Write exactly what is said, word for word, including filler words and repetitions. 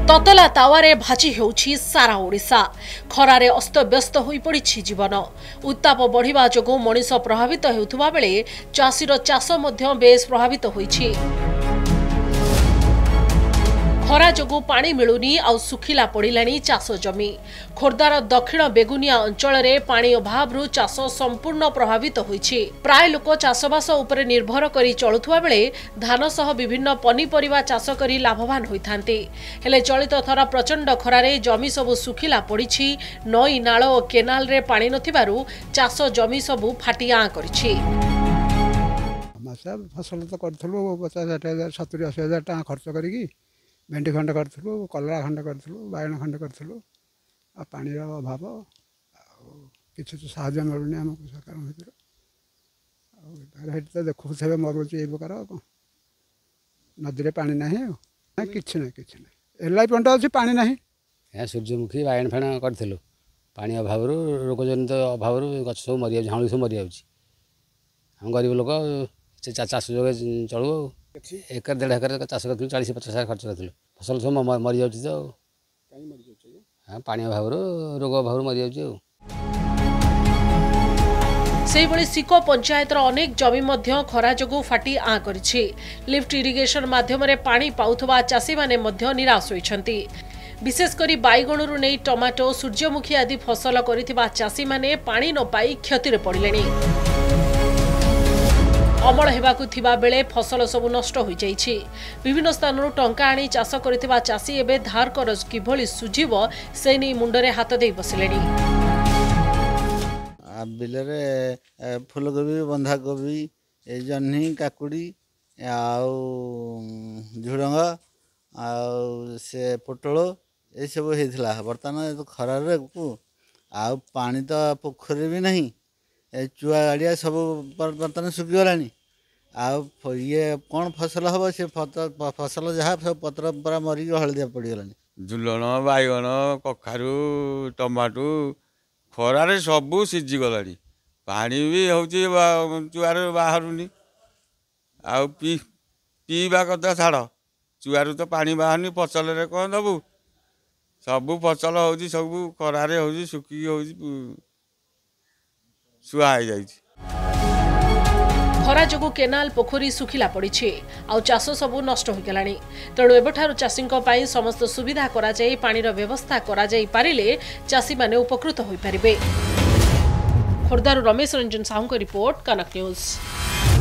ततला तावारे भाजी हेउछि सारा ओडिशा। खरारे अस्तव्यस्त होई पड़िछि जीवन। उत्ताप बढ़िबा जोगु मनिष प्रभावित हेउथुबा बेले चाषीर चाष मध्य बेस प्रभावित होइछि। खरा जोगु पानी मिलुनी आ सुखिला पड़िलानी चाष जमी। खोर्धार दक्षिण बेगुनिया अंचल रे पानी अभाव चाष संपूर्ण प्रभावित होइछि। प्राय लोक चाषबास उपरे निर्भर करी चलुथुवा बेले धान सह विभिन्न पनीपरिबा चाष करी लाभवान होइथांती। हेले चलित थरा प्रचंड खरारे जमी सबु सुखिला पड़िछि। नई नाळ ओ केनाल रे पानी नथिबारु चाष जमी सबु फाटिया करिछि। फसल तो करथलु पचास हजार सत्तरी अस्सी हजार टाका खर्च करिकी भेंडी खंड करूँ कलरा खंड करूँ बैगण खंड करूँ आ पानी अभाव किसी तो साहय मिलूनी आमको सरकार भर तो देखु थे मरुच ये प्रकार नदी में पानी ना कि ना कि ना एल आई पंट अच्छी पानी ना सूर्यमुखी बैगण फेण करूँ पानी अभाव रोगजनित अभाव गछ सब मरी जा सब मरी जाम गरीब लोक चाष जो चलू एकर डेढ़ एकर चाष कर चालीस पचास हजार खर्च कर फसल सब मरी जाऊँ तो हाँ पानी अभाव रोग अभाव मरी जाऊँ। सेहिभଳି सिको पंचायतर अनेक जमी मध्य खरा जोगु फाटी आ करिछि। लिफ्ट इरिगेशन माध्यम रे पानी पाउथबा चाषी माने मध्य निराश होइछंती। विशेष करी बाईगणरू नै टमाटो सूर्यमुखी आदि फसल करिथिबा चाषी माने पानी न पाई क्षति रे पड़िलेनी। अमल हेबाकु थिबा बेले फसल सबु नष्ट होई जाइछि। विभिन्न स्थानरु टंका आनी चाष करिथिबा चाषी एबे धार करज किभଳି सुझिबो से नै मुंडरे हाथ देई बसिलेनी। बिलरे फूलकोबी बंधाकोबी जह्नी काकुड़ी आउ झुडंग आउ से पोटल ये सब होइथिला। बर्तमान खरारे को आउ पानी तो पोखरी भी नहीं चुआ गाड़िया सब बर्तमान सुखीगलानी आउ ये कौन फसल हम से फसल जहाँ सब पत्र पूरा मरिक हलदिया पड़गलानी। झुलन बैगण कखारू टमाटो खरारे सबू सीझीगला पानी भी हूँ चुआर बाहरुनी आ पी पीवा कथा छाड़ चुआर तो पानी बाहरनी फसल कौन दबू सबू फसल हूँ सबू खरारे हूँ सुखी हूँ सुहा हो जाइए। खरा जोगु केनाल पोखरी सुखिला पड़िछि आउ चाष सबु नष्ट हो गलानी। तेणु एबठारु चाषींको पाई समस्त सुविधा करा जाई पानीर व्यवस्था करा जाई पारिले चाषी माने उपकृत होई परिबे। खोर्धारु रमेश रंजन साहू को रिपोर्ट कनक न्यूज।